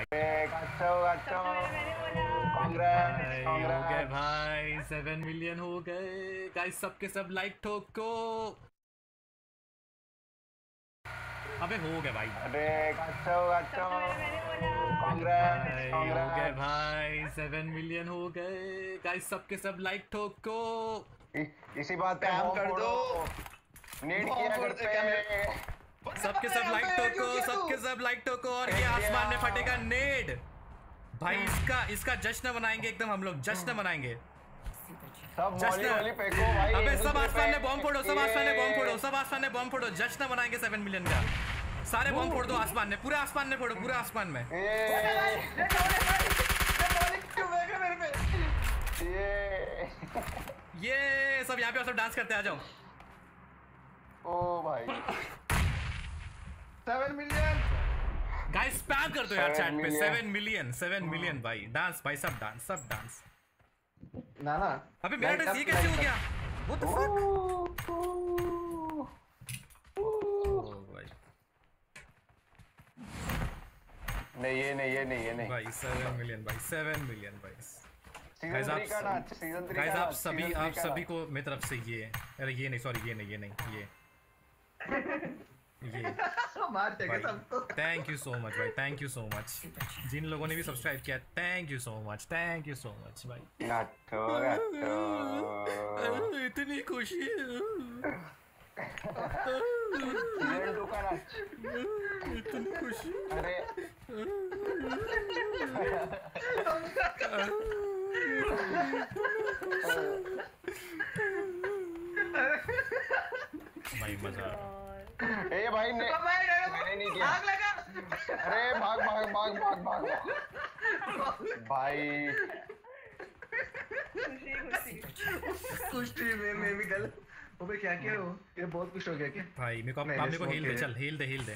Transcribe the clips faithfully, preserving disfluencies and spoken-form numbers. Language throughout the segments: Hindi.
हो गए भाई, सेवन मिलियन हो गए गाइस, सबके सब लाइक ठोको। अबे हो गए भाई, अरे अच्छा अच्छा भाई हो गए भाई, सेवन मिलियन हो गए गाइस, सबके सब लाइक ठोको। इसी बात पे काम कर दो, नीड किया करते हैं। सबके सब लाइक ठोको, सबके सब लाइक ठोको और ये आसमान में फटेगा नेड भाई। इसका इसका जश्न मनाएंगे एकदम, हम लोग जश्न मनाएंगे। सब जश्न वाली फेंको भाई। अबे सब आसमान में बॉम्ब फोड़ो, सब आसमान में बॉम्ब फोड़ो, सब आसमान में बॉम्ब फोड़ो, जश्न मनाएंगे सेवन मिलियन का। सारे बॉम्ब फोड़ दो आसमान में, पूरे आसमान में फोड़ो, पूरे आसमान में। ये सब यहाँ पे सब डांस करते आ जाओ। ओ भाई सेवन मिलियन गाइस स्पैम कर दो यार चैट पे, सेवन मिलियन, सेवन मिलियन भाई। डांस भाई, सब डांस, सब डांस। ना ना अबे मेरा ड्रेस ये कैसे हो गया? What the fuck? ओ भाई नहीं ये नहीं ये नहीं ये नहीं भाई, सेवन मिलियन भाई, सेवन मिलियन भाई। सीजन थ्री का नाच, सीजन थ्री गाइस का आप नाच, सभी सीजन आप थ्री का सभी को मेरी तरफ से ये, अरे ये नहीं, सॉरी ये नहीं, ये नहीं, ये ये मार देंगे सबको। थैंक यू सो मच भाई, थैंक यू सो मच जिन लोगों ने भी सब्सक्राइब किया, thank you so much, thank you so much भाई। नाटो नाटो इतनी खुशी सीजन टू का नाच, इतनी खुशी। अरे भाई मजा। ए भाई ने मैंने नहीं किया। आग लगा। अरे भाग भाग भाग भाग भाग भाई। खुशी में मैं भी गलत। अबे क्या किया वो? ये बहुत खुश हो गया क्या? भाई मेरे को मेरे को हील दे, चल हील दे, हील दे।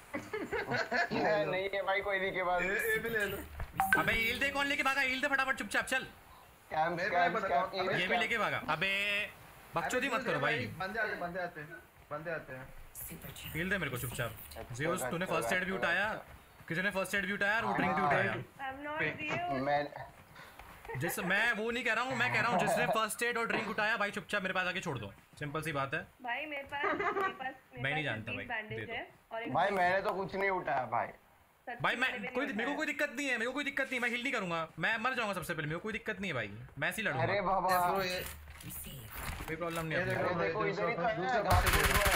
नहीं है भाई, कोई नहीं के बाद ये भी ले लो। अबे हील दे, कौन लेके भागा? हील दे फटाफट, चुपचाप चल। कैंप कैंप कैंप ये भी लेके भागा। अबे बकचोदी मत करो भाई। बंदे आते बंदे आते हैं बंदे आते हैं। हील दे मेरे को चुपचाप। जियोस तूने फर्स्ट एड भी उठाया, किसी ने फर्स्ट एड भी उठाया और ड्रिंक भी उठाया। मैं जिस मैं वो नहीं कह रहा हूँ, मैं कह रहा हूँ जिसने फर्स्ट एड और ड्रिंक उठाया भाई चुपचाप मेरे पास आके छोड़ दो, सिंपल सी बात है भाई। मेरे पास मेरे पास मैं नहीं जानता भाई, बैंडेज है और भाई मैंने तो कुछ नहीं उठाया भाई। भाई मैं कोई मेरे को कोई दिक्कत नहीं है, मेरे को कोई दिक्कत नहीं, मैं हिल नहीं करूंगा, मैं मर जाऊंगा सबसे पहले, मेरे को कोई दिक्कत नहीं है भाई, मैं ऐसे ही लड़ूंगा। अरे बाबा कोई प्रॉब्लम नहीं है। देखो इधर ही तो है,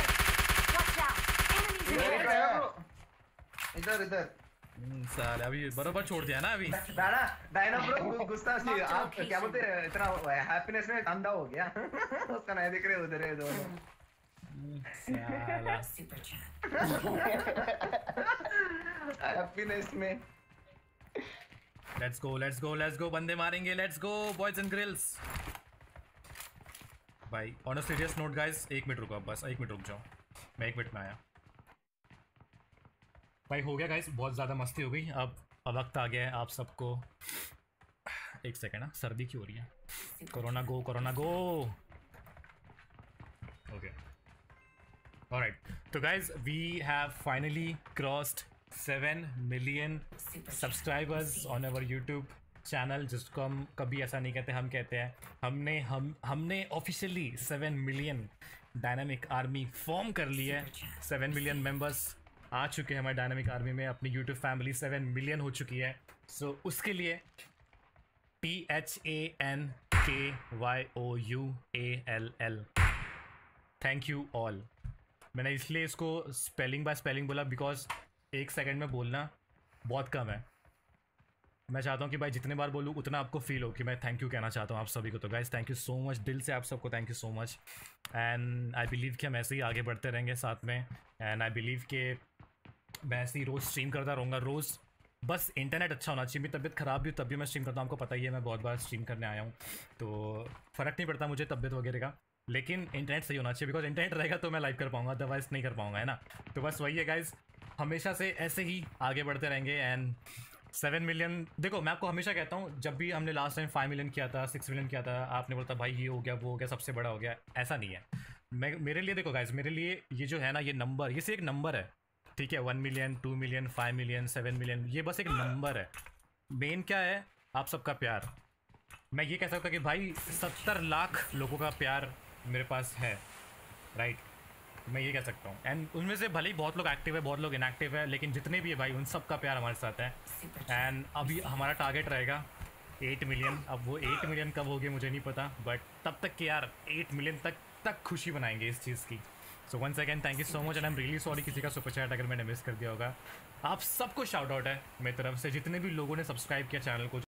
इधर इधर साले अभी बराबर छोड़ दिया ना अभी। डायना डायना ब्रो गुस्सा सी आप क्या बोलते हैं, इतना हैप्पीनेस में अंधा हो गया। उसका नहीं दिख रहे उधर है दोनों। साला हैप्पीनेस में। Let's go let's go let's go, बंदे मारेंगे, let's go boys and girls. भाई on a serious note guys, एक मिनट रुको बस, एक मिनट रुक जाओ, मैं एक मिनट में आया। भाई हो गया गाइस, बहुत ज़्यादा मस्ती हो गई। अब अब वक्त आ गया है आप सबको, एक सेकेंड ना, सर्दी क्यों हो रही है? Corona go, corona go. Okay alright, तो guys we have finally crossed seven million subscribers on our YouTube channel, जिसको हम कभी ऐसा नहीं कहते, हम कहते हैं हमने हम हमने officially seven million dynamic army form कर ली है। सेवन मिलियन मेंबर्स आ चुके हैं हमारे डायनामिक आर्मी में, अपनी यूट्यूब फैमिली सेवन मिलियन हो चुकी है। सो so, उसके लिए T H A N K Y O U A L L, thank you all. मैंने इसलिए इसको स्पेलिंग बाय स्पेलिंग बोला बिकॉज एक सेकंड में बोलना बहुत कम है। मैं चाहता हूँ कि भाई जितने बार बोलूँ उतना आपको फील हो कि मैं थैंक यू कहना चाहता हूँ आप सभी को। तो guys thank you so much, दिल से आप सबको thank you so much. And I believe कि हम ऐसे ही आगे बढ़ते रहेंगे साथ में। एंड आई बिलीव कि मैं ऐसे ही रोज़ स्ट्रीम करता रहूँगा रोज़, बस इंटरनेट अच्छा होना चाहिए। मेरी तबीयत ख़राब भी हो तब भी मैं स्ट्रीम करता हूँ, आपको पता ही है मैं बहुत बार स्ट्रीम करने आया हूँ, तो फ़र्क नहीं पड़ता मुझे तबीयत वगैरह का, लेकिन इंटरनेट सही होना चाहिए। बिकॉज इंटरनेट रहेगा तो मैं लाइव कर पाऊँगा, अदरवाइज़ नहीं कर पाऊँगा, है ना। तो बस वही है गाइज़, हमेशा से ऐसे ही आगे बढ़ते रहेंगे। एंड सेवन मिलियन, देखो मैं आपको हमेशा कहता हूँ, जब भी हमने लास्ट टाइम फाइव मिलियन किया था, सिक्स मिलियन किया था, आपने बोलता भाई ये हो गया वो हो गया सबसे बड़ा हो गया, ऐसा नहीं है। मैं मेरे लिए देखो गाइज, मेरे लिए ये जो है ना, ये नंबर, ये सिर्फ एक नंबर है, ठीक है, one million, two million, five million, seven million, ये बस एक नंबर है। मेन क्या है, आप सबका प्यार। मैं ये कह सकता हूँ कि भाई सत्तर लाख लोगों का प्यार मेरे पास है, राइट, मैं ये कह सकता हूँ। एंड उनमें से भले ही बहुत लोग एक्टिव है, बहुत लोग इनएक्टिव है, लेकिन जितने भी है भाई उन सब का प्यार हमारे साथ है। एंड अभी हमारा टारगेट रहेगा एट मिलियन। अब वो एट मिलियन कब हो गए मुझे नहीं पता, बट तब तक कि यार एट मिलियन तक तक खुशी बनाएंगे इस चीज़ की। So once again thank you so much, and I am really sorry किसी का सुपर चैट अगर मैंने मिस कर दिया होगा। आप सबको शाउट आउट है मेरी तरफ से, जितने भी लोगों ने सब्सक्राइब किया चैनल को,